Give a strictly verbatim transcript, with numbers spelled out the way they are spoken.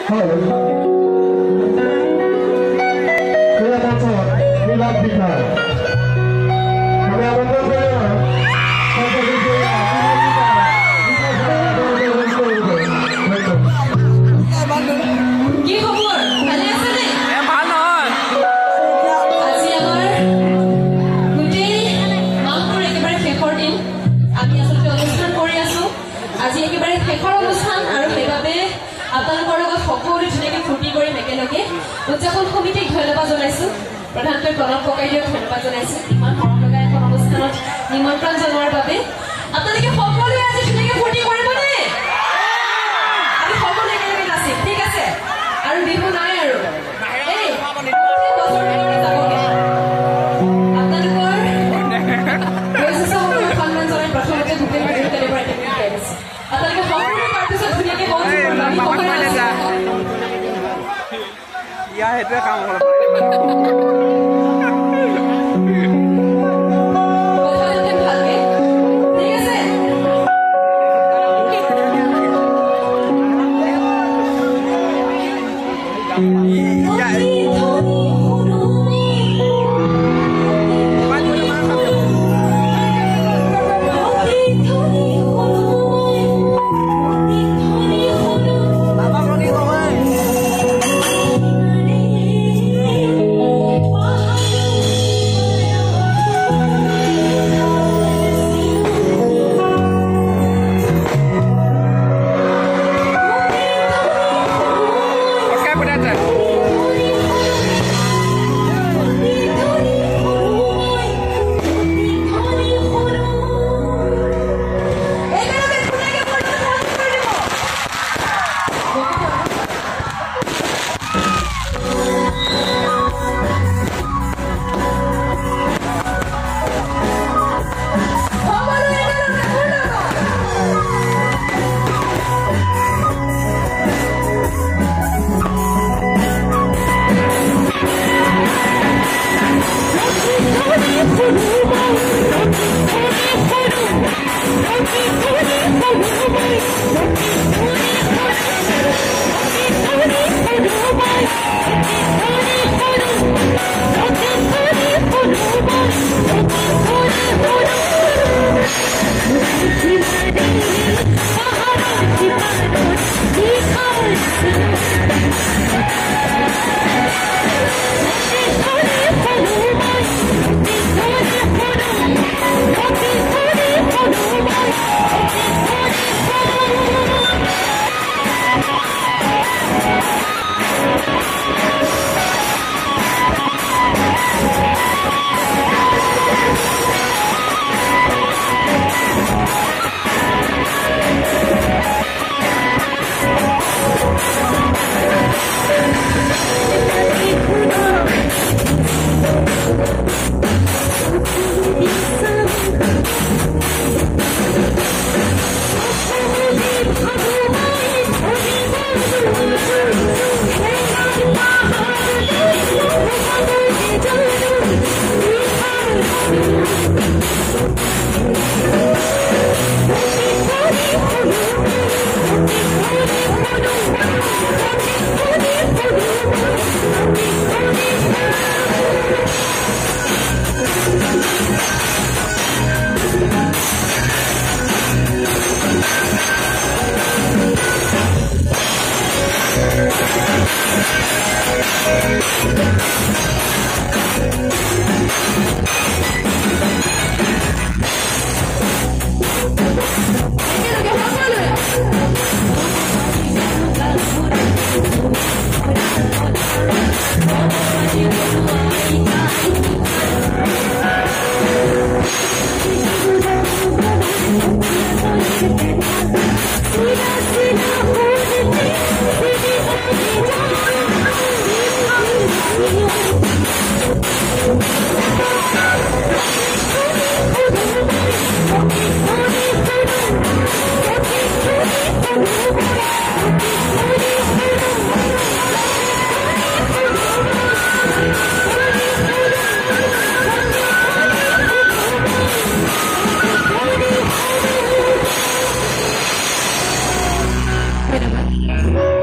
উদযাপন সমিতিক ধন্যবাদ জনাইছো প্ৰধানকৈ প্ৰণৱ ককাইদেউক ধন্যবাদ জনাইছো ইমান মৰম লগা এখন অনুষ্ঠানত নিমন্ত্ৰণ জনোৱাৰ বাবে আপোনালোকে সকলোৱে আজি ধুনীয়াকৈ ফূৰ্তি কৰিবনে আমি সকলোৱে একেলগে নাচিম ঠিক আছে আৰু বিহু নাই আৰু এই বছৰ ভিতৰতে যাবগে আপোনালোকৰ বয়োজ্যেষ্ঠ সন্মান জনাই প্ৰথমতে ভূপেন হাজৰিকা দেৱৰ এটা গীত গাই আছে আপোনালোকে সকলোৱে তাৰপিছত ধুনীয়াকৈ বন্ধ কৰিব আমি সকলোৱে या है तो काम करो Wait a minute.